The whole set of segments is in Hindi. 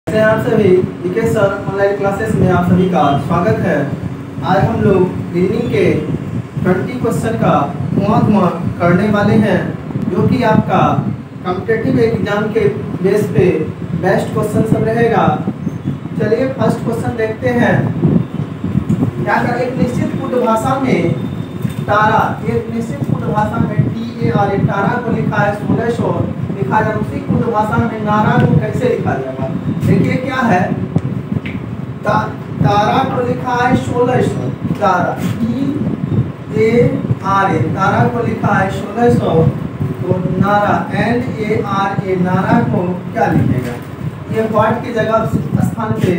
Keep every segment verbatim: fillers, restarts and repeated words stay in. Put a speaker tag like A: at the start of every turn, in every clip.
A: कैसे हैं आप सभी। विकेश सर ऑनलाइन क्लासेस में आप सभी का स्वागत है। आज हम लोग रीजनिंग के बीस क्वेश्चन का धुआं धुआं करने वाले हैं, जो कि आपका कॉम्पिटिटिव एग्जाम के बेस पे बेस्ट क्वेश्चन सब रहेगा। चलिए फर्स्ट क्वेश्चन देखते हैं। क्या कर एक निश्चित पूर्ण भाषा में तारा, एक निश्चित पूर्ण भाषा में टी ए आर ए तारा को लिखा है सोलह सौ लिखा जाए, उसी पूर्ण भाषा में नारा को कैसे लिखा जाएगा। देखिए क्या है, ता, तारा को लिखा है सोलह सौ, तारा टी ए आर ए तारा को लिखा है सोलह सौ, तो नारा एन ए आर ए नारा को क्या लिखेगा। ये वर्ड की जगह स्थान पे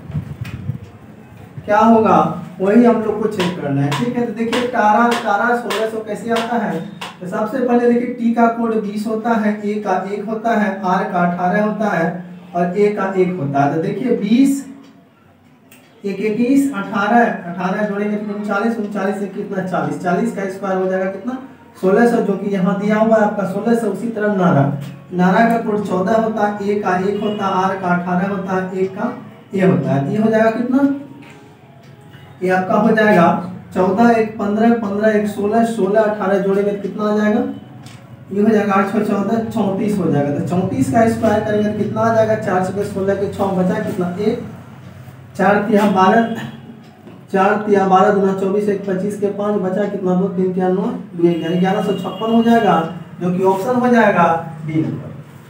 A: क्या होगा वही हम लोग को चेक करना है, ठीक है। तो देखिए तारा तारा सोलह सौ कैसे आता है। तो सबसे पहले देखिए टी का कोड बीस होता है, ए का एक होता है, आर का अठारह होता है और ए का एक होता है। तो देखिए बीस एक इक्कीस अठारह अठारह जोड़ेंगे तो उनचालीस उनचालीस से कितना चालीस, चालीस का स्क्वायर हो जाएगा कितना सोलह सौ, जो कि यहाँ दिया हुआ है आपका सोलह सौ। उसी तरह नारा नारा का कोड चौदह होता है, ए का एक होता है, आर का अठारह होता है, एक का ए होता है। ये हो जाएगा कितना, ये आपका हो जाएगा चौदह एक पंद्रह पंद्रह एक सोलह सोलह अठारह जोड़ेंगे तो कितना आ जाएगा, ये हो जाएगा आठ छः चौदह चौंतीस हो जाएगा। तो चौंतीस का स्क्वायर करेंगे तो कितना आ जाएगा, चार छः सोलह के छः बचा कितना एक, चार तिया बारह चार तिया बारह दूना चौबीस एक पच्चीस के पाँच बचा कितना दो तीन तिया नौ दो ग्यारह ग्यारह सौ छप्पन हो जाएगा, जो कि ऑप्शन हो जाएगा डी नंबर।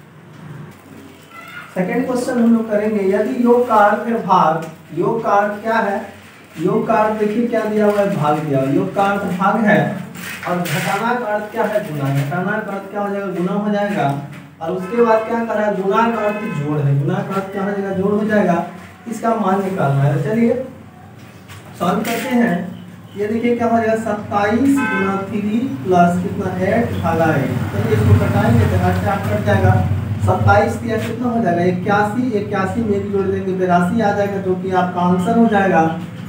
A: सेकेंड क्वेश्चन हम लोग करेंगे, यदि योग का अर्थ है भाग, योग का अर्थ क्या है, योग का अर्थ देखिए क्या दिया हुआ है भाग दिया, योग का अर्थ भाग है और घटाना का अर्थ क्या है गुना, घटाना का अर्थ क्या हो जाएगा गुना हो जाएगा। और उसके बाद क्या कर रहा है, गुना का अर्थ जोड़ है, गुना का अर्थ क्या हो जाएगा जोड़ हो जाएगा। इसका मान निकालना है, चलिए सॉल्व करते हैं। ये देखिए क्या हो जाएगा सत्ताईस गुना थ्री प्लस कितना एट भागा एट, चलिए इसको कटाएंगे तो आठ से आठ कट जाएगा, सत्ताईस दिया कितना हो जाएगा इक्यासी, इक्यासी में भी जोड़ देंगे बिरासी आ जाएगा, जो कि आपका आंसर हो जाएगा।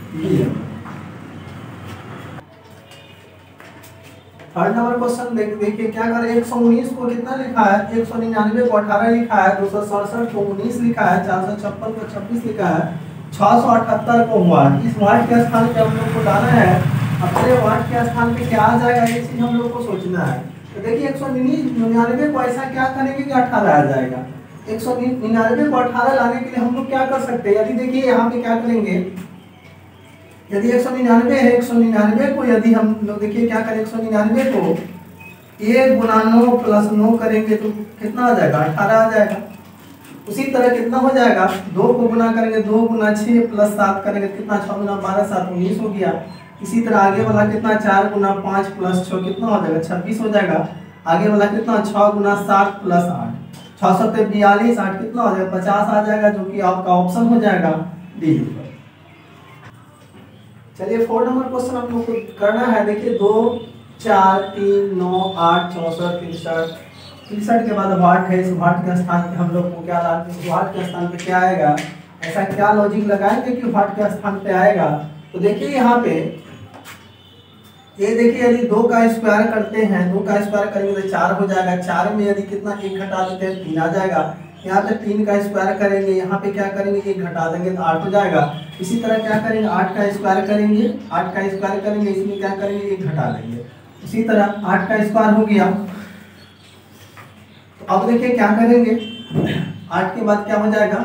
A: थर्ड नंबर क्वेश्चन देख देखिए क्या कर एक सौ उन्नीस को कितना लिखा है, एक सौ निन्यानवे को अठारह लिखा है, दो सौ सड़सठ को उन्नीस लिखा है, चार सौ छप्पन को छब्बीस लिखा है, छह सौ अठहत्तर को वाट। इस वाट के स्थान पे हम लोग को डालना है, अपने वाट के स्थान पे क्या आ जाएगा ये चीज हम लोग को सोचना है। तो देखिए एक सौ निन्यानवे को ऐसा क्या करेंगे कि अठारह आ जाएगा, एक सौ निन्यानवे को अठारह लाने के लिए हम लोग क्या कर सकते हैं, यदि देखिए यहाँ पे क्या करेंगे, यदि एक सौ निन्यानवे है, एक सौ निन्यानवे को यदि हम लोग देखिए क्या करें, एक सौ निन्यानवे को एक गुना नौ प्लस नौ करेंगे तो कितना आ जाएगा अठारह आ जाएगा। उसी तरह कितना हो जाएगा, दो को गुना करेंगे दो गुना छः प्लस सात करेंगे कितना छः गुना बारह सात उन्नीस हो गया। इसी तरह आगे वाला कितना चार गुना पाँच प्लस छः कितना हो जाएगा छब्बीस हो जाएगा। आगे वाला कितना छः गुना सात प्लस आठ छः सौ बयालीस, आठ कितना हो जाएगा पचास आ जाएगा, जो कि आपका ऑप्शन हो जाएगा डी। चलिए फोर नंबर क्वेश्चन हम लोग को करना है। देखिए दो चार तीन नौ आठ चौंसठ तिरसठ तिरसठ के बाद वाट है, इस वाट के स्थान पे हम लोग को क्या लाते हैं, वाट के स्थान पे क्या आएगा, ऐसा क्या लॉजिक लगाएंगे कि वाट के स्थान पे आएगा। तो देखिए यहाँ पे ये देखिए यदि दो का स्क्वायर करते हैं, दो का स्क्वायर करेंगे तो चार हो जाएगा, चार में यदि कितना एक घटा देते हैं तीन आ जाएगा। यहाँ पे तीन का स्क्वायर करेंगे, यहाँ पे क्या करेंगे एक घटा देंगे तो आठ हो जाएगा। इसी तरह क्या करेंगे आठ का स्क्वायर करेंगे, आठ का स्क्वायर करेंगे इसमें क्या करेंगे एक घटा देंगे। इसी तरह आठ का स्क्वायर हो गया, तो अब देखिए क्या करेंगे, आठ के बाद क्या हो जाएगा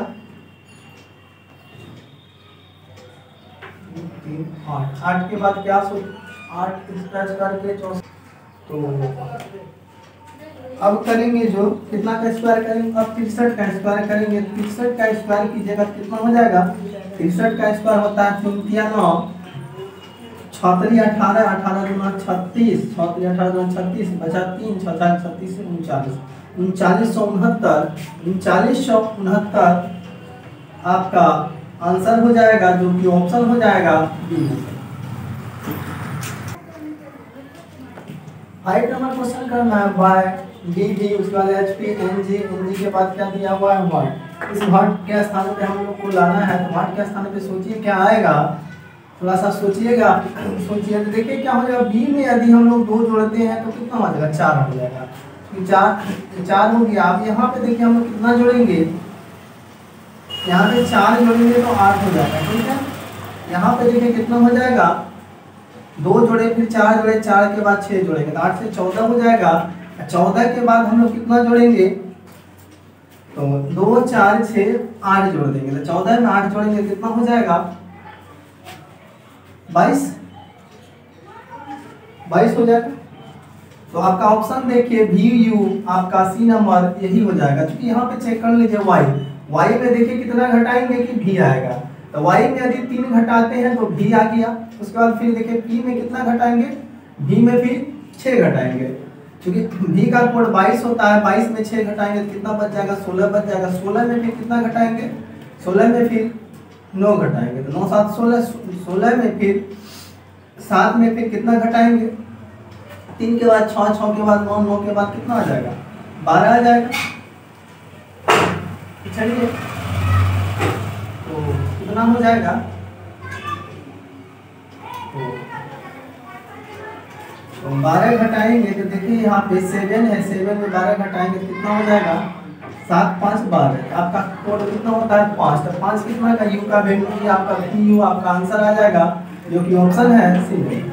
A: आठ, आठ के बाद क्या सो आठ स्क्वायर करके चौसठ, तो अब करेंगे जो कितना का स्क्वायर करेंगे, अब तिरसठ का स्क्वायर करेंगे, तिरसठ का स्क्वायर की जगह कितना हो जाएगा, तिरसठ का स्क्वायर होता है तीन नौ छतरी अठारह अठारह दूना छत्तीस छतरी अठारह दूना छत्तीस बचा तीन छः छत्तीस से उनचालीस उनचालीस सौ उनहत्तर उनचालीस सौ उनहत्तर आपका आंसर हो जाएगा, जो कि ऑप्शन हो जाएगा बी। फाइव नंबर क्वेश्चन करना है वाई डी डी, उसके बाद H P N G, N G के बाद क्या दिया हुआ है वाट। इस वाट के स्थान पे हम लोग को लाना है, तो वाट के स्थान पे सोचिए क्या आएगा, थोड़ा सा सोचिएगा सोचिए। तो देखिए क्या हो जाएगा, बी में यदि हम लोग दो जोड़ते हैं तो कितना हो जाएगा चार हो जाएगा, चार चार हो गया। अब यहाँ पे देखिए हम लोग कितना जोड़ेंगे, यहाँ पे चार जोड़ेंगे तो आठ हो जाएगा, ठीक है। यहाँ पे देखिए कितना हो जाएगा, दो जोड़े फिर चार जोड़े, चार के बाद छः जोड़ेंगे तो आठ से चौदह हो जाएगा। चौदह के बाद हम लोग कितना जोड़ेंगे, तो दो चार छः आठ जोड़ देंगे, तो चौदह में आठ जोड़ेंगे कितना हो जाएगा, बाईस बाईस हो जाएगा। तो आपका ऑप्शन देखिए वी यू आपका सी नंबर यही हो जाएगा। क्योंकि यहाँ पे चेक कर लीजिए वाई वाई में देखिए कितना घटाएंगे कि भी आएगा, तो वाई में यदि तीन घटाते हैं तो भी आ गया। उसके बाद फिर देखिए पी में कितना घटाएंगे, भी में फिर छः घटाएंगे, क्योंकि भी का कोड बाईस होता है, बाईस में छः घटाएंगे तो कितना बच जाएगा, सोलह बच जाएगा। सोलह में फिर कितना घटाएंगे, सोलह में फिर नौ घटाएंगे, तो नौ सात सोलह, सोलह में फिर सात में फिर कितना घटाएंगे, तीन के बाद छः, छः के बाद नौ, नौ के बाद कितना आ जाएगा, बारह आ जाएगा। चलिए तो कितना हो जाएगा, तो बारह घटाएंगे तो देखिए यहाँ पे सेवन है, सेवन में बारह घटाएंगे तो कितना हो जाएगा, सात पाँच बारह। आपका कोड कितना होता है, पाँच, तो पाँच कितना का यू का वैल्यू आपका पी यू आपका आंसर आ जाएगा, जो कि ऑप्शन है सी में।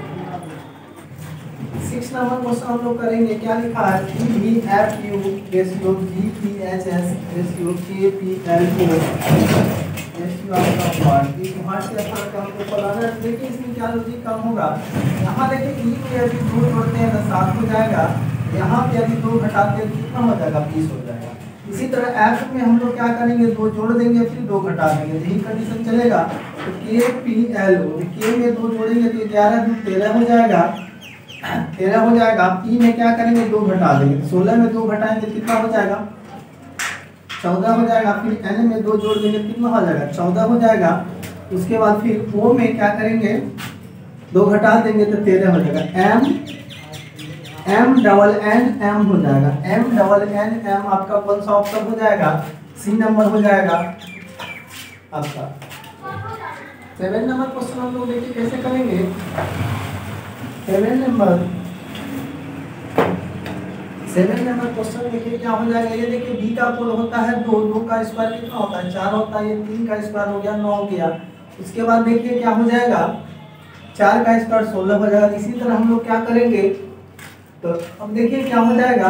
A: सिक्स नंबर क्वेश्चन हम लोग करेंगे, क्या लिखा है, T V F U ratio G P H S ratio के पी एल ओ रेशियो आपका पार्ट इस पार्ट के अंदर का हमको पढ़ाना है। देखिए इसमें क्या लॉजिक काम होगा, यहाँ देखिए ई में यदि दो जोड़ते हैं तो सात हो जाएगा, यहाँ पे यदि दो घटाते हैं तो कितना हो जाएगा, बीस हो जाएगा। इसी तरह एफ में हम लोग क्या करेंगे, दो जोड़ देंगे फिर दो घटा देंगे, यही कंडीशन चलेगा। तो के पी एल ओ, के में दो जोड़ेंगे तो ग्यारह दो तेरह हो जाएगा, तेरह हो जाएगा। पी में क्या करेंगे, दो घटा देंगे, सोलह में दो घटाएंगे कितना हो जाएगा, चौदह हो जाएगा। फिर एन में दो जोड़ देंगे कितना हो जाएगा, चौदह हो जाएगा। उसके बाद फिर ओ में क्या करेंगे, दो घटा देंगे तो तेरह हो जाएगा। M M double N M हो जाएगा, एम डबल एन एम आपका कौन सा ऑप्शन हो जाएगा, सी नंबर हो जाएगा आपका। सेवन नंबर क्वेश्चन हम लोग देखिए कैसे करेंगे। Seven number seven number question देखिए क्या हो जाएगा, ये देखिए बी का कोड होता है दो, दो का स्क्वायर कितना होता है, चार होता है, ये तीन का स्क्वायर हो गया, नौ हो गया। उसके बाद देखिए क्या हो जाएगा, चार का स्क्वायर सोलह हो जाएगा। इसी तरह हम लोग क्या करेंगे, तो अब देखिए क्या हो जाएगा,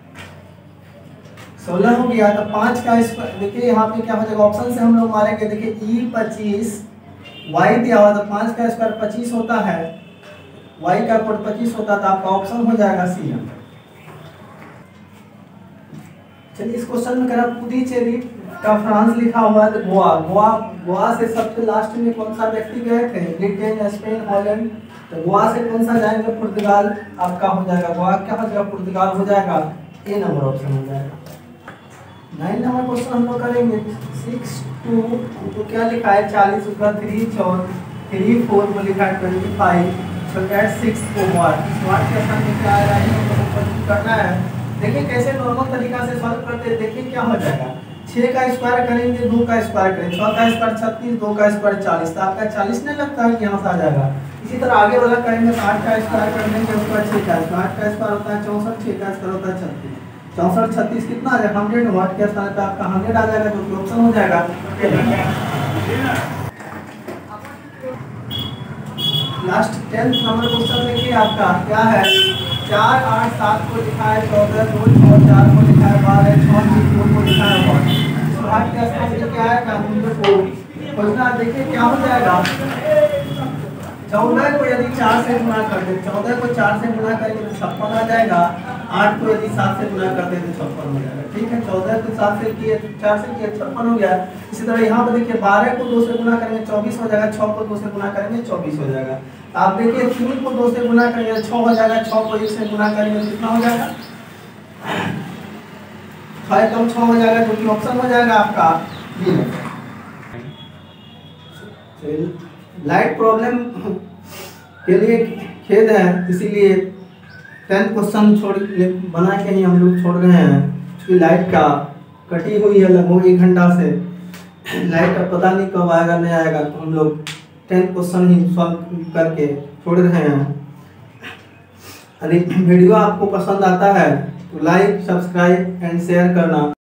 A: सोलह हो गया तो पाँच का स्क्वायर, देखिए यहाँ पे क्या हो जाएगा, ऑप्शन से हम लोग मारेंगे। देखिए ई पच्चीस वाई दिया हुआ तो पाँच का स्क्वायर पच्चीस होता है, वाई का कोड पच्चीस होता था, आपका ऑप्शन हो जाएगा सी नंबर। चलिए इस क्वेश्चन में करा पुडुचेरी का फ्रांस लिखा हुआ है, गोवा गोवा गोवा से सबसे लास्ट में कौन सा व्यक्ति गए थे, ब्रिटेन स्पेन हॉलैंड, तो गोवा से कौन सा जाएंगे, पुर्तगाल आपका हो जाएगा, गोवा क्या हो जाएगा, पुर्तगाल हो जाएगा, ए नंबर ऑप्शन हो जाएगा। नाइन नंबर क्वेश्चन हम लोग करेंगे, सिक्स टू तो क्या लिखा है, चालीस, उसका थ्री चौर थ्री फोर में लिखा है ट्वेंटी फाइव, तो एट सिक्स को वाट वाट के स्थान में क्या आ रहा है, हमको करना है। देखिए कैसे नॉर्मल तरीका से सॉल्व करते हैं, देखिए क्या हो जाएगा, छः का स्क्वायर करेंगे, दो का स्क्वायर करेंगे, छः का स्क्वायर छत्तीस, दो का स्क्वायर चालीस, तो आपका चालीस नहीं लगता है कि यहाँ से आ जाएगा। इसी तरह आगे वाला करेंगे तो आठ का स्क्वायर कर देंगे, उसके बाद छः का स्क्वायर, आठ का स्क्वायर होता है चौंसठ, छः का स्क्वायर होता है छत्तीस, चौंसठ छत्तीस कितना आ जाएगा, हंड्रेड, वाट के स्थान पर आपका हंड्रेड आ जाएगा, जो ऑप्शन हो जाएगा। लास्ट टेंथ नंबर क्वेश्चन देखिए आपका क्या है, चार आठ सात को लिखा है, चौदह दो छः चार को लिखा है, बारह छः तीन दो को लिखा है, और आठ के स्थान पे क्या है, कानून को खोजना। देखिए क्या हो जाएगा, चौदह को यदि चार से गुणा कर दे, चौदह को चार से गुणा करेंगे तो छप्पन आ जाएगा, आठ को यदि सात से गुणा करते हैं तो छप्पन हो जाएगा। ठीक है, चौदह को सात से किए, चार से किए, छप्पन हो गया। इसी तरह यहाँ पर देखिए बारह को दो से गुणा करेंगे चौबीस हो जाएगा, छः को दो से गुणा करेंगे चौबीस हो जाएगा। आप देखिए तीन को दो से गुणा करेंगे छः हो जाएगा, छः को एक से गुणा करेंगे तो कितना हो जाएगा, छः कम छः हो जाएगा, जो कि ऑप्शन हो जाएगा आपका बी। लाइट प्रॉब्लम के लिए खेद है, इसीलिए टेंथ क्वेश्चन छोड़ बना के ही हम लोग छोड़ रहे हैं, क्योंकि लाइट का कटी हुई है लगभग एक घंटा से, लाइट का पता नहीं कब आएगा नहीं आएगा, तो हम लोग टेंथ क्वेश्चन ही सॉल्व करके छोड़ रहे हैं। यदि वीडियो आपको पसंद आता है तो लाइक, सब्सक्राइब एंड शेयर करना